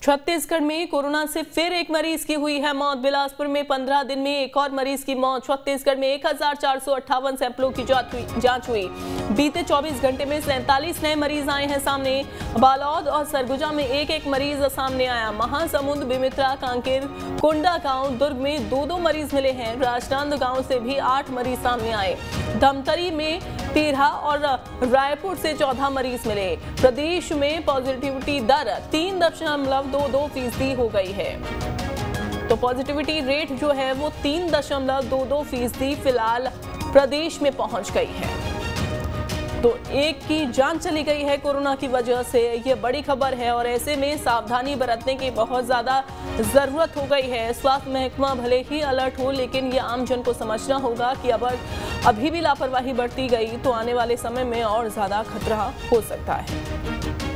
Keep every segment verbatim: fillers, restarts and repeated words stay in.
छत्तीसगढ़ में कोरोना से फिर एक मरीज की हुई है मौत। बिलासपुर में पंद्रह दिन में एक और मरीज की मौत। छत्तीसगढ़ में एक हजार चार सौ अट्ठावन सैंपलों की जांच हुई। बीते चौबीस घंटे में सैंतालीस नए मरीज आए हैं सामने। बालोद और सरगुजा में एक एक मरीज सामने आया। महासमुंद, बेमेतरा, कांकेर, कोंडागांव, दुर्ग में दो दो मरीज मिले हैं। राजनांदगांव से भी आठ मरीज सामने आए। धमतरी में तेरह और रायपुर से चौदह मरीज मिले। प्रदेश में पॉजिटिविटी दर तीन दशमलव दो दो फीसदी हो गई है। तो पॉजिटिविटी रेट जो है वो तीन दशमलव दो दो फीसदी फिलहाल प्रदेश में पहुंच गई है। तो एक की जान चली गई है कोरोना की वजह से। ये बड़ी खबर है और ऐसे में सावधानी बरतने की बहुत ज्यादा जरूरत हो गई है। स्वास्थ्य महकमा भले ही अलर्ट हो, लेकिन ये आम जन को समझना होगा कि अगर अभी भी लापरवाही बरती गई तो आने वाले समय में और ज्यादा खतरा हो सकता है।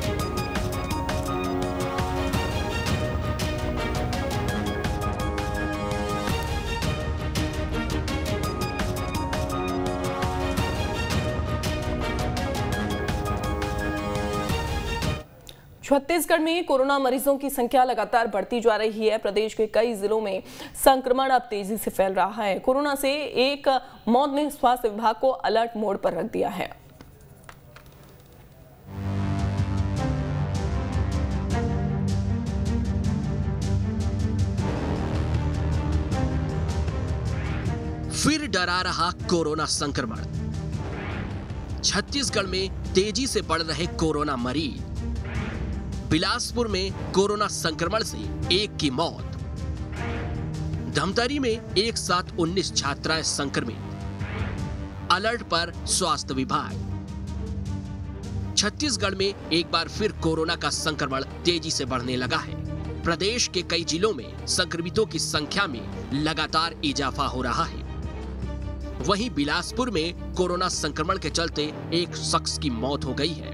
छत्तीसगढ़ में कोरोना मरीजों की संख्या लगातार बढ़ती जा रही है। प्रदेश के कई जिलों में संक्रमण अब तेजी से फैल रहा है। कोरोना से एक मौत ने स्वास्थ्य विभाग को अलर्ट मोड पर रख दिया है। फिर डरा रहा कोरोना संक्रमण। छत्तीसगढ़ में तेजी से बढ़ रहे कोरोना मरीज। बिलासपुर में कोरोना संक्रमण से एक की मौत। धमतरी में एक साथ उन्नीस छात्राएं संक्रमित। अलर्ट पर स्वास्थ्य विभाग। छत्तीसगढ़ में एक बार फिर कोरोना का संक्रमण तेजी से बढ़ने लगा है। प्रदेश के कई जिलों में संक्रमितों की संख्या में लगातार इजाफा हो रहा है। वहीं बिलासपुर में कोरोना संक्रमण के चलते एक शख्स की मौत हो गई है।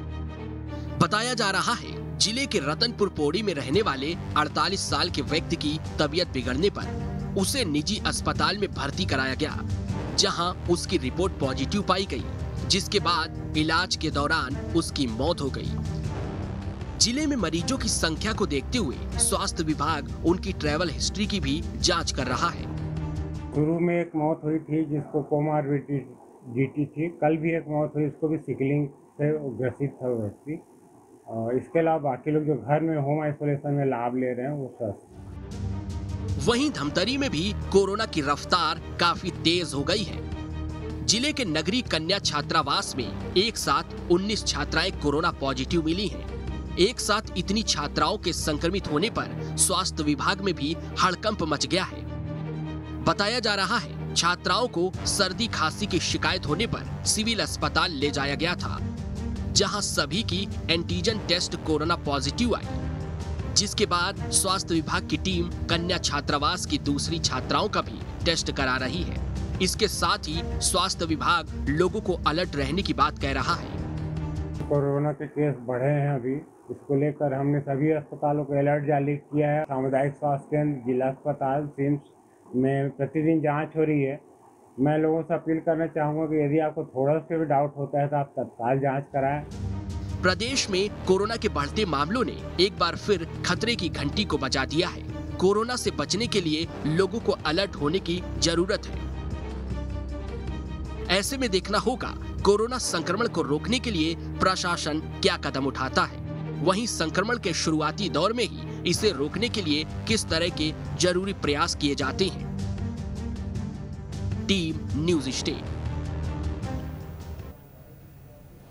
बताया जा रहा है जिले के रतनपुर पौड़ी में रहने वाले अड़तालीस साल के व्यक्ति की तबीयत बिगड़ने पर उसे निजी अस्पताल में भर्ती कराया गया, जहां उसकी रिपोर्ट पॉजिटिव पाई गई, जिसके बाद इलाज के दौरान उसकी मौत हो गई। जिले में मरीजों की संख्या को देखते हुए स्वास्थ्य विभाग उनकी ट्रैवल हिस्ट्री की भी जांच कर रहा है। शुरू में एक मौत हुई थी जिसको कोमार्बिडिटी थी। कल भी एक मौत हुई, इसको भी सिकलिंग से ग्रसित था व्यक्ति। और इसके अलावा बाकी लोग जो घर में होम आइसोलेशन में लाभ ले रहे हैं वो स्वस्थ। वहीं धमतरी में भी कोरोना की रफ्तार काफी तेज हो गई है। जिले के नगरी कन्या छात्रावास में एक साथ उन्नीस छात्राएं कोरोना पॉजिटिव मिली हैं। एक साथ इतनी छात्राओं के संक्रमित होने पर स्वास्थ्य विभाग में भी हड़कंप मच गया है। बताया जा रहा है छात्राओं को सर्दी खांसी की शिकायत होने पर सिविल अस्पताल ले जाया गया था, जहां सभी की एंटीजन टेस्ट कोरोना पॉजिटिव आई, जिसके बाद स्वास्थ्य विभाग की टीम कन्या छात्रावास की दूसरी छात्राओं का भी टेस्ट करा रही है। इसके साथ ही स्वास्थ्य विभाग लोगों को अलर्ट रहने की बात कह रहा है। कोरोना के केस बढ़े हैं अभी, इसको लेकर हमने सभी अस्पतालों को अलर्ट जारी किया है। सामुदायिक स्वास्थ्य केंद्र, जिला अस्पताल, सिम्स में प्रतिदिन जाँच हो रही है। मैं लोगों से अपील करना चाहूंगा कि यदि आपको थोड़ा सा भी डाउट होता है तो आप तत्काल जांच कराएं। प्रदेश में कोरोना के बढ़ते मामलों ने एक बार फिर खतरे की घंटी को बजा दिया है। कोरोना से बचने के लिए लोगों को अलर्ट होने की जरूरत है। ऐसे में देखना होगा कोरोना संक्रमण को रोकने के लिए प्रशासन क्या कदम उठाता है। वहीं संक्रमण के शुरुआती दौर में ही इसे रोकने के लिए किस तरह के जरूरी प्रयास किए जाते हैं। Team news state.